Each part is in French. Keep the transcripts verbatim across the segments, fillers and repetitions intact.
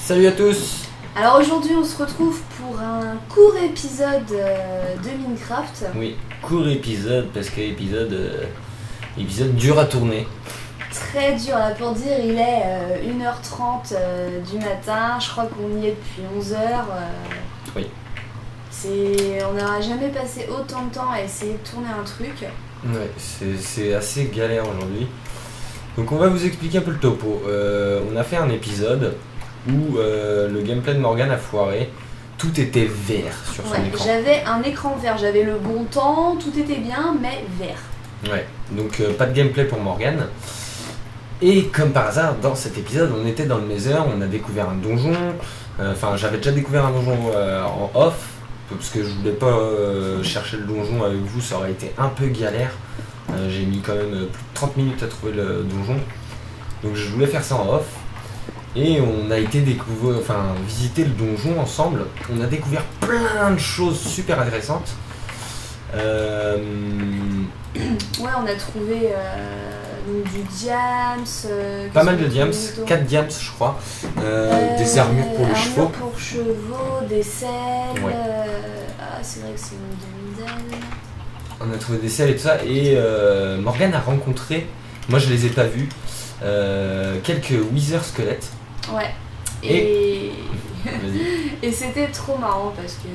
Salut à tous. Alors aujourd'hui on se retrouve pour un court épisode euh, de Minecraft. Oui, court épisode parce que épisode, euh, épisode dur à tourner. Très dur là pour dire, il est euh, une heure trente euh, du matin, je crois qu'on y est depuis onze heures. Euh, oui. C'est, on n'aura jamais passé autant de temps à essayer de tourner un truc. Ouais, c'est assez galère aujourd'hui. Donc on va vous expliquer un peu le topo. Euh, on a fait un épisode où euh, le gameplay de Morgane a foiré. Tout était vert sur son ouais, écran. J'avais un écran vert, j'avais le bon temps, tout était bien, mais vert. Ouais, donc euh, pas de gameplay pour Morgane. Et comme par hasard, dans cet épisode, on était dans le Nether, on a découvert un donjon. Enfin, euh, j'avais déjà découvert un donjon euh, en off, parce que je voulais pas euh, chercher le donjon avec vous, ça aurait été un peu galère. Euh, J'ai mis quand même plus de trente minutes à trouver le donjon. Donc je voulais faire ça en off. Et on a été découvrir, enfin, visiter le donjon ensemble. On a découvert plein de choses super intéressantes. Euh... Ouais, on a trouvé euh, du diams. Euh, Pas mal de diams, quatre diams je crois. Euh, euh, des armures pour les chevaux. pour chevaux, des selles. Ouais. Euh... Ah, c'est vrai que c'est une demi-daine. On a trouvé des selles et tout ça. Et euh, Morgane a rencontré, moi je les ai pas vus, euh, quelques wither squelettes. Ouais. Et, et... et c'était trop marrant parce que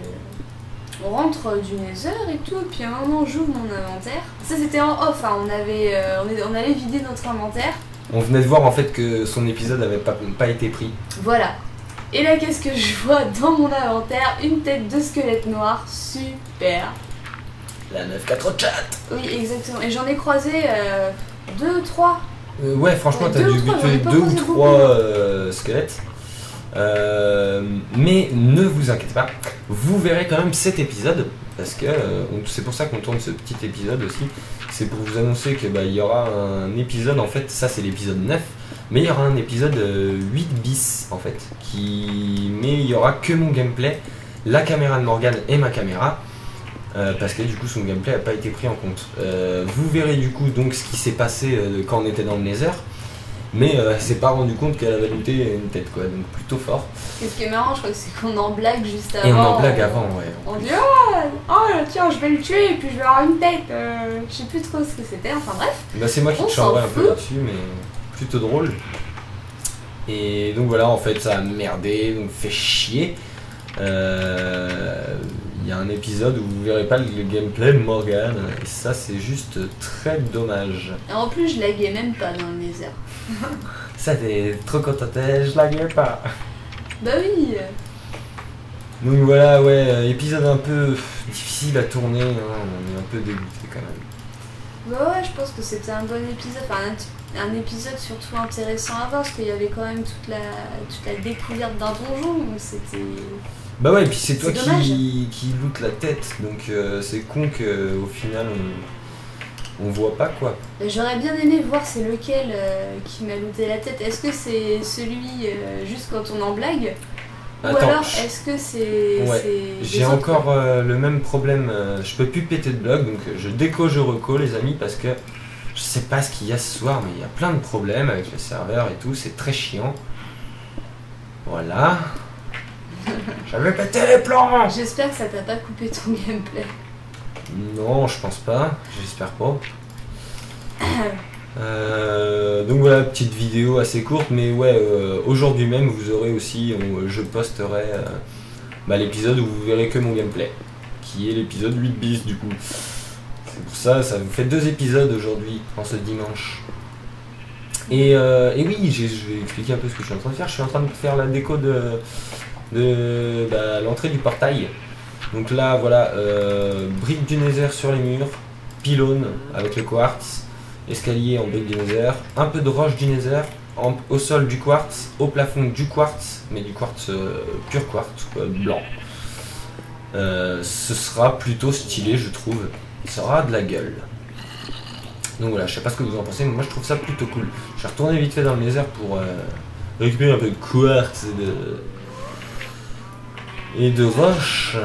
on rentre du Nether et tout, et puis à un moment j'ouvre mon inventaire. Ça c'était en off, hein. on, avait, euh, on, est, on allait vider notre inventaire. On venait de voir en fait que son épisode n'avait pas, pas été pris. Voilà. Et là qu'est-ce que je vois dans mon inventaire? Une tête de squelette noir, super. La neuf quatre chat. Oui exactement, et j'en ai croisé euh, deux, trois. Euh, ouais, franchement, ouais, t'as dû buter deux ou trois euh, squelettes. Euh, mais ne vous inquiétez pas, vous verrez quand même cet épisode. Parce que euh, c'est pour ça qu'on tourne ce petit épisode aussi. C'est pour vous annoncer que bah, il y aura un épisode, en fait, ça c'est l'épisode neuf. Mais il y aura un épisode euh, huit bis en fait. Qui... Mais il y aura que mon gameplay, la caméra de Morgane et ma caméra. Euh, parce que du coup son gameplay n'a pas été pris en compte. Euh, vous verrez du coup donc ce qui s'est passé euh, quand on était dans le Nether, mais euh, elle s'est pas rendu compte qu'elle avait looté une tête quoi, donc plutôt fort. Et ce qui est marrant, je crois que c'est qu'on en blague juste avant. Et on en blague avant, ouais. On dit oh, oh tiens je vais le tuer et puis je vais avoir une tête. Euh, je sais plus trop ce que c'était, enfin bref. Bah c'est moi qui te chambrais un peu là-dessus, mais plutôt drôle. Et donc voilà, en fait ça a merdé, donc fait chier. Euh... Il y a un épisode où vous verrez pas le gameplay de Morgane, et ça c'est juste très dommage. Et en plus je laguais même pas dans le Nether. Ça t'es trop content, je laguais pas. Bah oui. Donc voilà, ouais, épisode un peu difficile à tourner, hein, on est un peu dégoûté quand même. Bah ouais, je pense que c'était un bon épisode, enfin un, un épisode surtout intéressant à voir, parce qu'il y avait quand même toute la, toute la découverte d'un donjon, donc c'était... Bah ouais, et puis c'est toi dommage. qui, qui loot la tête, donc euh, c'est con qu'au final on, on voit pas quoi. J'aurais bien aimé voir c'est lequel euh, qui m'a looté la tête. Est-ce que c'est celui euh, juste quand on en blague? Attends, ou alors est-ce que c'est... Ouais, j'ai encore euh, le même problème, euh, je peux plus péter de bloc, donc je déco, je reco les amis, parce que je sais pas ce qu'il y a ce soir, mais il y a plein de problèmes avec le serveur et tout, c'est très chiant. Voilà. J'avais pété les plans. J'espère que ça t'a pas coupé ton gameplay. Non, je pense pas, j'espère pas. euh, donc voilà, petite vidéo assez courte, mais ouais, euh, aujourd'hui même vous aurez aussi, on, je posterai euh, bah, l'épisode où vous verrez que mon gameplay, qui est l'épisode huit bis du coup. C'est pour ça, ça vous fait deux épisodes aujourd'hui, en ce dimanche. Et, euh, et oui, je vais expliquer un peu ce que je suis en train de faire. Je suis en train de faire la déco de... de bah, l'entrée du portail. Donc là voilà, euh, briques du Nether sur les murs, pylône avec le quartz, escalier en briques du Nether, un peu de roche du Nether, en, au sol du quartz, au plafond du quartz, mais du quartz euh, pur quartz, quoi, blanc. Euh, ce sera plutôt stylé je trouve, ça aura de la gueule. Donc voilà, je sais pas ce que vous en pensez, mais moi je trouve ça plutôt cool. Je vais retourner vite fait dans le Nether pour euh, récupérer un peu de quartz et de... et de roche.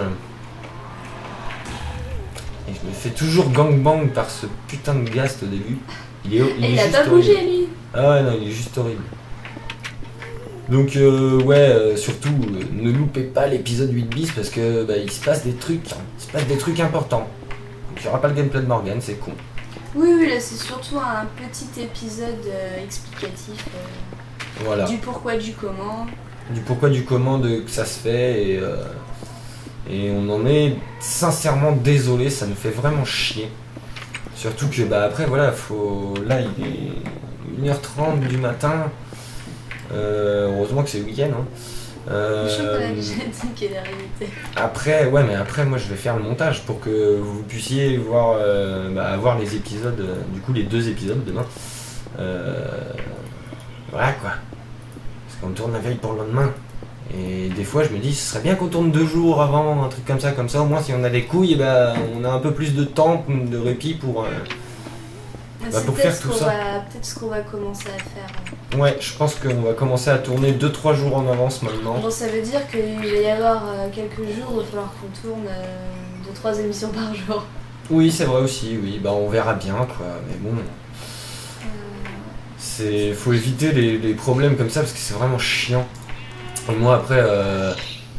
Et je me fais toujours gangbang par ce putain de ghast au début. Il est, il Et est il a juste pas horrible. bougé lui. Ah ouais non, il est juste horrible. Donc euh, ouais, euh, surtout euh, ne loupez pas l'épisode huit bis parce que bah, il se passe des trucs, hein, il se passe des trucs importants. Donc il n'y aura pas le gameplay de Morgane, c'est con. Oui, oui, là c'est surtout un petit épisode euh, explicatif euh, voilà. du pourquoi, du comment. Du pourquoi, du comment de, que ça se fait et, euh, et on en est sincèrement désolé, ça nous fait vraiment chier. Surtout que bah après voilà, faut là il est une heure trente du matin. Euh, heureusement que c'est le week-end. Hein. Euh, le chocolat génétique et la réalité. Après, ouais, mais après, moi, je vais faire le montage pour que vous puissiez voir, euh, bah, voir les épisodes, euh, du coup, les deux épisodes demain. Euh, voilà quoi. Parce qu'on tourne la veille pour le lendemain. Et des fois, je me dis, ce serait bien qu'on tourne deux jours avant, un truc comme ça, comme ça. Au moins, si on a des couilles, bah, on a un peu plus de temps, de répit pour. Euh, Bah, pour faire tout ça. Peut-être ce qu'on va commencer à faire. Ouais, je pense qu'on va commencer à tourner deux trois jours en avance maintenant. Bon, ça veut dire qu'il va y avoir euh, quelques jours où il va falloir qu'on tourne deux trois euh, émissions par jour. Oui, c'est vrai aussi, oui. Bah, on verra bien, quoi. Mais bon. Euh... C'est... Faut éviter les, les problèmes comme ça parce que c'est vraiment chiant. Et moi, après, euh...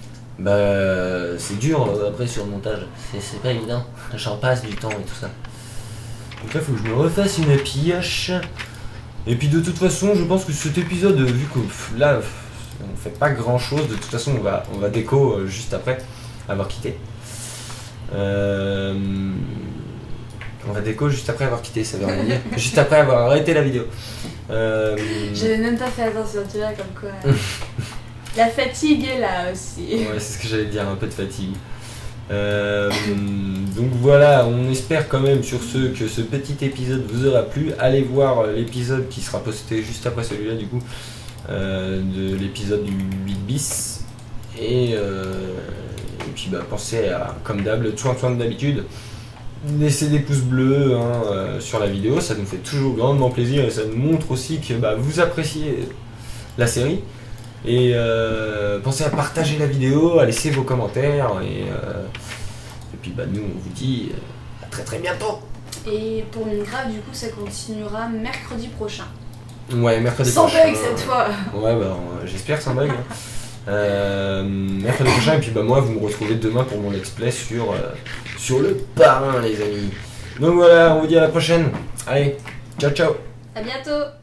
bah, c'est dur, après, sur le montage. C'est, c'est pas évident. J'en passe du temps et tout ça. Donc là, faut que je me refasse une pioche. Et puis de toute façon, je pense que cet épisode, vu que là, on fait pas grand chose, de toute façon, on va, on va déco euh, juste après avoir quitté. Euh, on va déco juste après avoir quitté, ça veut rien dire. Juste après avoir arrêté la vidéo. Euh, J'avais même pas fait attention, tu vois, comme quoi. La fatigue est là aussi. Ouais, c'est ce que j'allais dire, un peu de fatigue. Euh, donc voilà, on espère quand même sur ce que ce petit épisode vous aura plu. Allez voir l'épisode qui sera posté juste après celui-là du coup, euh, de l'épisode du huit bis. Et, euh, et puis bah, pensez à, comme d'hab, le soin soin d'habitude, laissez des pouces bleus hein, euh, sur la vidéo, ça nous fait toujours grandement plaisir et ça nous montre aussi que bah, vous appréciez la série. Et euh, pensez à partager la vidéo, à laisser vos commentaires et, euh, et puis bah nous on vous dit à très très bientôt. Et pour Minecraft du coup ça continuera mercredi prochain. Ouais, mercredi sans prochain. Sans bug cette fois. Ouais bah j'espère sans bug. euh, mercredi prochain et puis bah moi vous me retrouvez demain pour mon let's play sur, euh, sur le parrain les amis. Donc voilà, on vous dit à la prochaine. Allez, ciao ciao. À bientôt.